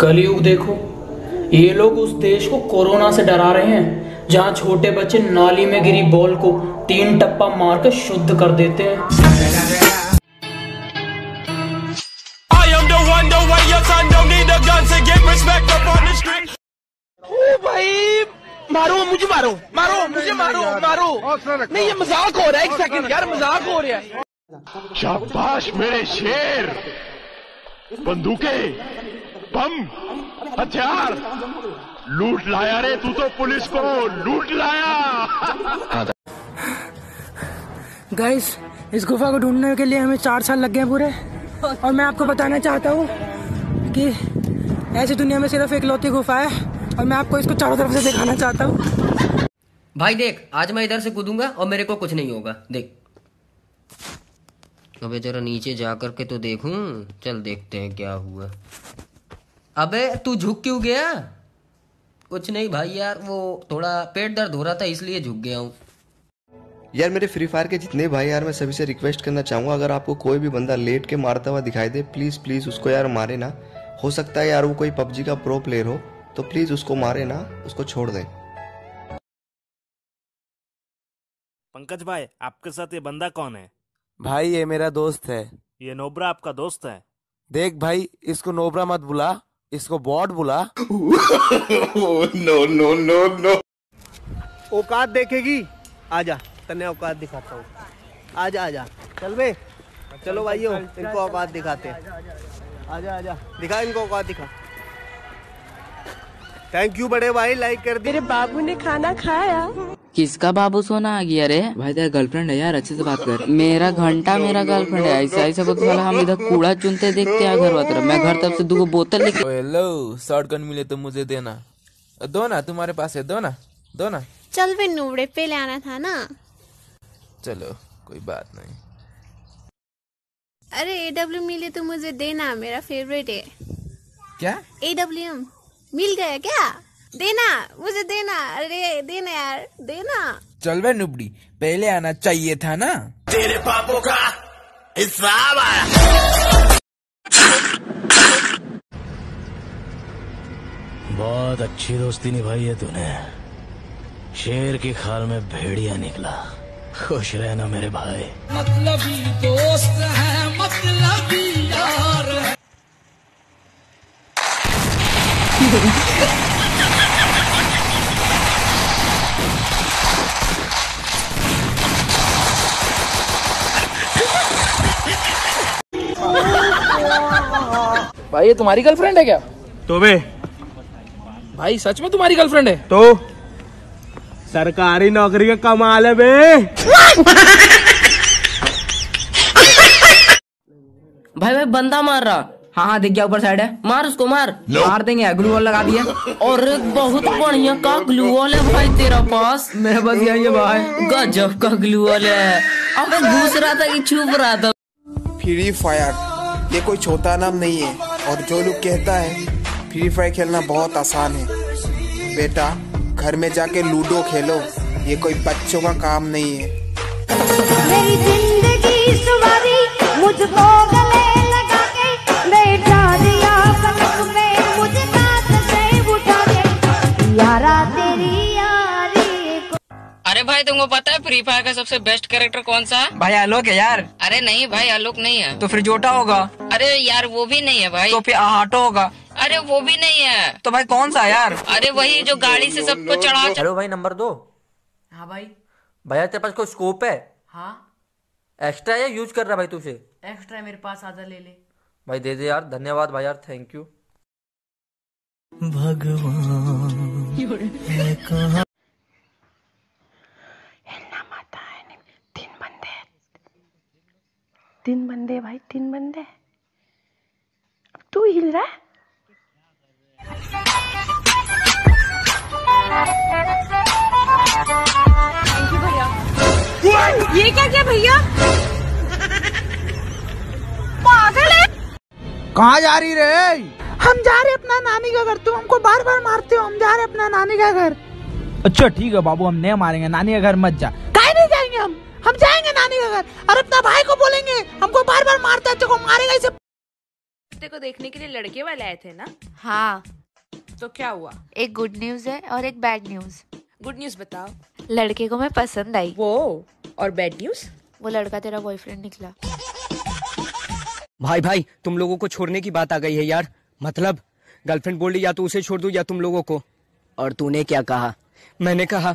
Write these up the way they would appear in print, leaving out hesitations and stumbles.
कलयुग देखो, ये लोग उस देश को कोरोना से डरा रहे हैं जहां छोटे बच्चे नाली में गिरी बॉल को 3 टप्पा मारकर शुद्ध कर देते हैं। भाई मारो मुझे, मारो मारो मुझे, मारो मारो। नहीं ये मजाक हो रहा है, एक सेकंड यार, मजाक हो रहा है। शाबाश मेरे शेर। बंदूकें, बम, हथियार लूट लाया रे तू तो, पुलिस को लूट लाया। गाइस, इस गुफा को ढूंढने के लिए हमें 4 साल लग गए पूरे, और मैं आपको बताना चाहता हूँ कि ऐसी दुनिया में सिर्फ एक लौती गुफा है, और मैं आपको इसको चारों तरफ से दिखाना चाहता हूँ। भाई देख, आज मैं इधर से कूदूंगा और मेरे को कुछ नहीं होगा। देख, अबे जरा नीचे जा करके तो देखूं। चल देखते हैं क्या हुआ। अबे तू झुक क्यों गया? कुछ नहीं भाई यार, वो थोड़ा पेट दर्द हो रहा था इसलिए झुक गया हूँ। यार मेरे फ्री फायर के जितने भाई यार, मैं सभी से रिक्वेस्ट करना चाहूंगा, अगर आपको कोई भी बंदा लेट के मारता हुआ दिखाई दे, प्लीज प्लीज उसको यार मारे ना। हो सकता है यार वो कोई पबजी का प्रो प्लेयर हो, तो प्लीज उसको मारे ना, उसको छोड़ दें। पंकज भाई, आपके साथ ये बंदा कौन है? भाई ये मेरा दोस्त है। ये नोब्रा आपका दोस्त है? देख भाई, इसको नोब्रा मत बुला, इसको बॉट बुला। No no no no. औकात देखेगी? आजा, तन्ने औकात दिखाता हूँ। आजा आजा, चल बे, चलो भाइयों, इनको औकात दिखाते हैं। आजा आजा, दिखा इनको औकात, दिखा। थैंक यू बड़े भाई, लाइक कर दी। मेरे बाबू ने खाना खाया। किसका बाबू सोना आ गया रे? भाई तेरा गर्लफ्रेंड है यार, अच्छे से बात कर। मेरा घंटा मेरा गर्लफ्रेंड है, ऐसा ऐसा को तो साला हम इधर कूड़ा चुनते देखते हैं घर वाला। मैं घर तरफ से 2 बोतल लेके। हेलो, शॉटगन मिले तो मुझे देना। दो ना, तुम्हारे पास है, दो ना, दो ना। चल वे नूबड़े पे ले आना था ना। चलो कोई बात नहीं। अरे AW मिले तो मुझे देना, मेरा फेवरेट है। क्या? AWM मिल गया क्या? देना, मुझे देना। अरे देना यार, देना। चल बे नुबड़ी, पहले आना चाहिए था ना। तेरे पापों का हिसाब आया। बहुत अच्छी दोस्ती निभाई है तूने। शेर की खाल में भेड़िया निकला। खुश रहना मेरे भाई। मतलबी दोस्त है, मतलबी यार है। भाई ये तुम्हारी गर्लफ्रेंड है क्या? तो बे भाई सच में तुम्हारी गर्लफ्रेंड है? तो सरकारी नौकरी का कमाल है बे। भाई भाई बंदा मार रहा। हाँ हाँ दिख गया, ऊपर साइड है, मार उसको, मार। मार देंगे, ग्लू वॉल लगा दिया। और बहुत बढ़िया का ग्लू वॉल है भाई तेरा पास। मेरे पास यही है भाई, गजब का ग्लू वॉल है। अब घुस रहा था कि छुप रहा था। फ्री फायर ये कोई छोटा नाम नहीं है, और जो लोग कहता है फ्री फायर खेलना बहुत आसान है, बेटा घर में जाके लूडो खेलो, ये कोई बच्चों का काम नहीं है। मेरी जिंदगी सवारी मुझको गले लगा के बैठा दिया पलक में, मुझे साथ से उठा के यारा तेरी यारी को। अरे भाई तुमको पता है फ्री फायर का सबसे बेस्ट कैरेक्टर कौन सा है? भाई आलोक है यार। अरे नहीं भाई, आलोक नहीं है। तो फिर जोटा होगा। अरे यार वो भी नहीं है भाई। तो फिर आहाटो होगा। अरे वो भी नहीं है। तो भाई कौन सा यार? अरे वही जो गाड़ी से सबको चढ़ा। हेलो भाई, नंबर 2। हाँ भाई। भैया तेरे पास कोई स्कोप है? हाँ एक्स्ट्रा या यूज कर रहा भाई तुझे? एक्स्ट्रा है मेरे पास, आधा ले ले। भाई दे दे यार, धन्यवाद भाई यार, थैंक यू। भगवान तीन बंदे भाई, 3 बंदे। तू हिल रहा है? ये क्या किया भैया? पागल है। कहाँ जा रही रे? हम जा रहे अपना नानी का घर, तुम हमको बार बार मारते हो। हम जा रहे अपना नानी का घर। अच्छा ठीक है बाबू, हम नहीं मारेंगे, नानी का घर मत जा। काहे नहीं जाएंगे हम जाएंगे नानी का घर, और अपना भाई को बोलेंगे हमको बार बार मारता है, तो को मारेगा इसे। तेरे को देखने के लिए लड़के वाले आए थे ना? हाँ। तो क्या हुआ? एक गुड न्यूज है और एक बैड न्यूज। गुड न्यूज बताओ। लड़के को मैं पसंद आई। वो और बैड न्यूज? वो लड़का तेरा बॉयफ्रेंड निकला। भाई तुम लोगों को छोड़ने की बात आ गई है यार। मतलब गर्लफ्रेंड बोल रही या तो उसे छोड़ दूं या तुम लोगों को। और तूने क्या कहा? मैंने कहा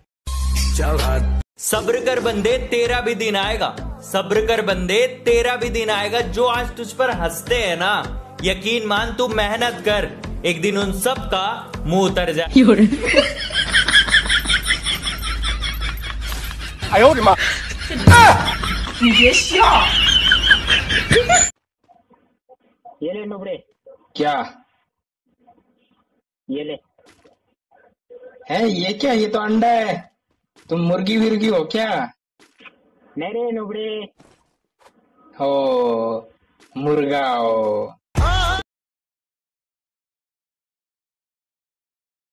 सब्र कर बंदे, तेरा भी दिन आएगा। सब्र कर बंदे, तेरा भी दिन आएगा। जो आज तुझ पर हंसते हैं ना, यकीन मान तू मेहनत कर, एक दिन उन सब का मुंह उतर जाए। ये ले नुबड़े। क्या ये ले। है ये क्या? ये तो अंडा है। तुम मुर्गी विर्गी हो क्या? नहीं रे नुबड़े। हो मुर्गा हो।